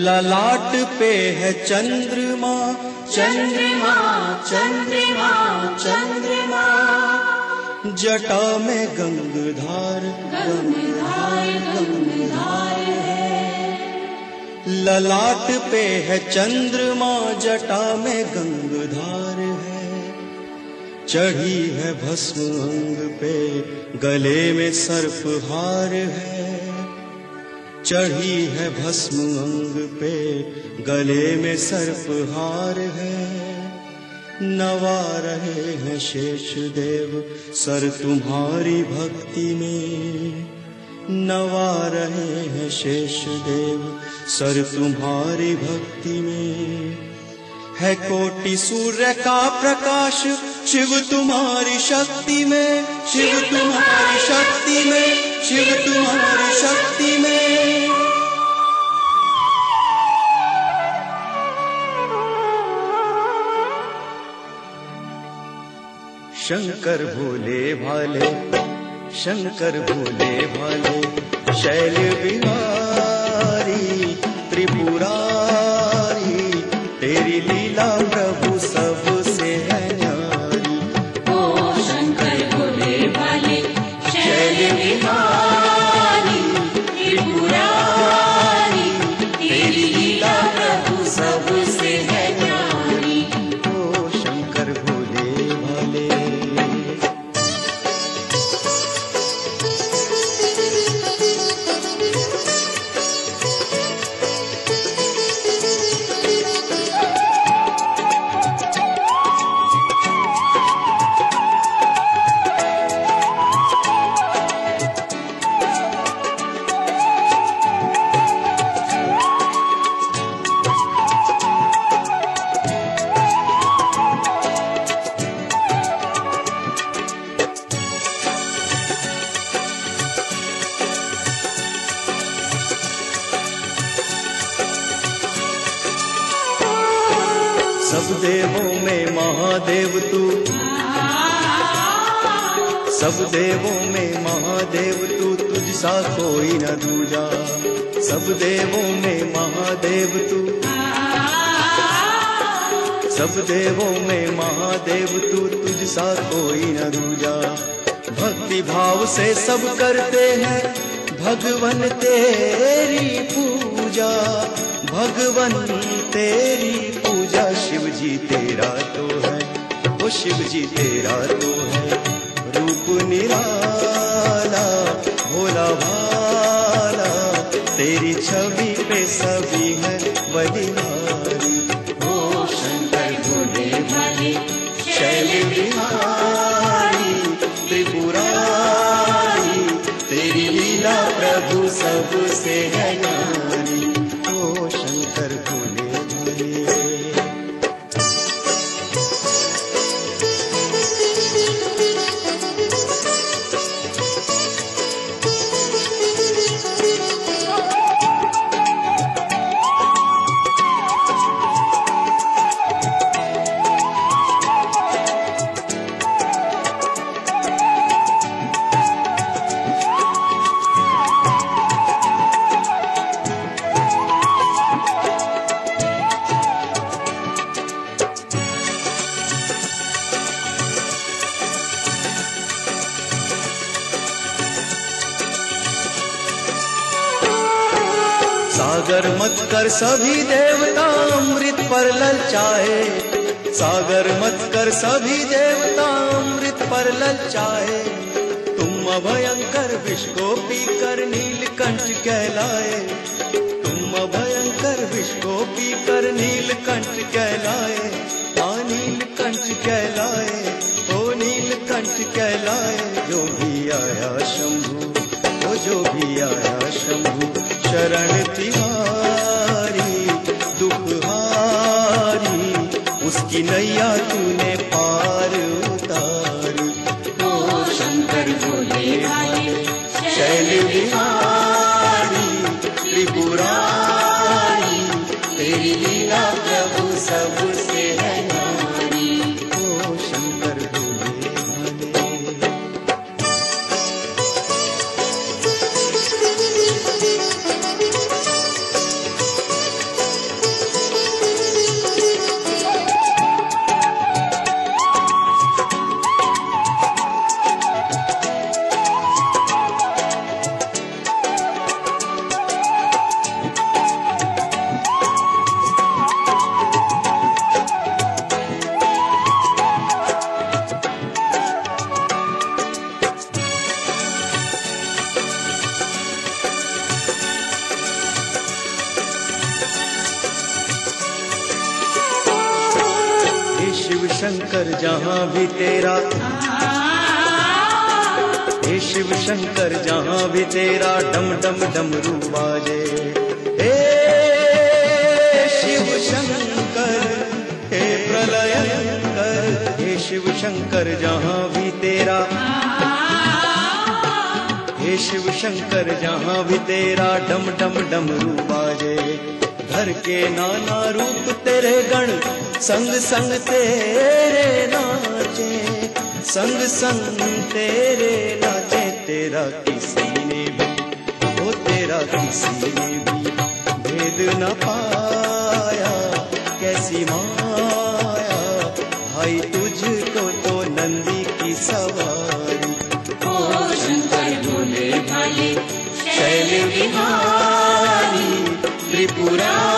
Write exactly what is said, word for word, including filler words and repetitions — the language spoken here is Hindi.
ललाट पे है चंद्रमा, चंद्रमा चंद्रमा चंद्रमा, जटा में गंगधार गंगधार गंगधार है। ललाट पे है चंद्रमा, जटा में गंगधार है। चढ़ी है भस्म अंग पे, गले में सर्पहार है। चढ़ी है भस्म अंग पे, गले में सर्पहार है। नवा रहे हैं शेष देव सर तुम्हारी भक्ति में, नवा रहे हैं शेष देव सर तुम्हारी भक्ति में। है कोटि सूर्य का प्रकाश शिव तुम्हारी शक्ति में, शिव तुम्हारी शक्ति में, शिव तुम्हारी शक्ति में। शंकर भोले भाले, शंकर भोले भाले, शैल बिहारी त्रिपुरारी, तेरी लीला प्रभु सबसे है न्यारी। ओ शंकर भोले भाले, शैल बिहारी त्रिपुरारी, तेरी लीला प्रभु सबसे है न्यारी। ओ शंकर भोले भाले। सब देवों में महादेव तू, सब देवों में महादेव तू, तुझ सा कोई न दूजा। सब देवों में महादेव तू, सब देवों में महादेव तू, तुझ सा कोई न दूजा। भक्ति भाव से सब करते हैं भगवन तेरी पूजा, भगवन तेरी पूजा। शिव जी तेरा तो है, वो शिव जी तेरा तो है रूप निराला, भोला भाला, तेरी छवि पे सभी है बलिहारी। ओ शंकर भोले भाले, शैल बिहारी त्रिपुरारी, तेरी लीला प्रभु सबसे है न्यारी। ओ शंकर भोले भाले। सागर मत कर सभी देवता अमृत पर ललचाए, सागर मत कर सभी देवता अमृत पर ललचाए। तुम अभयंकर विष को पीकर नीलकंठ कहलाए, तुम अभयंकर विष को पीकर नीलकंठ कहलाए। हाँ नीलकंठ कहलाए, ओ नीलकंठ कहलाए। जो भी आया शंभु, वो जो भी आया शंभु, शरण तिहारी दुखहारी, उसकी नैया तूने पार उतार। ओ शंकर भोले भाले, शैल बिहारी त्रिपुरारी, तेरी लीला प्रभु सबसे है न्यारी। ओ शंकर भोले भाले। शिव शंकर जहाँ भी तेरा, हे शिव शंकर जहाँ भी तेरा डम डम डमरू बाजे। हे शिव शंकर हे प्रलयंकर, हे शिव शंकर जहाँ भी तेरा, हे शिव शंकर जहाँ भी तेरा डम डम डमरू बाजे। धर के नाना रूप तेरे गण संग संग तेरे नाचे, संग संग तेरे नाचे। तेरा किसी ने भी, ओ तेरा किसी ने भी भेद न पाया, कैसी माया भाई तुझको तो नंदी की सवारी। ओ शंकर भोले भाले शैल विहारी त्रिपुरा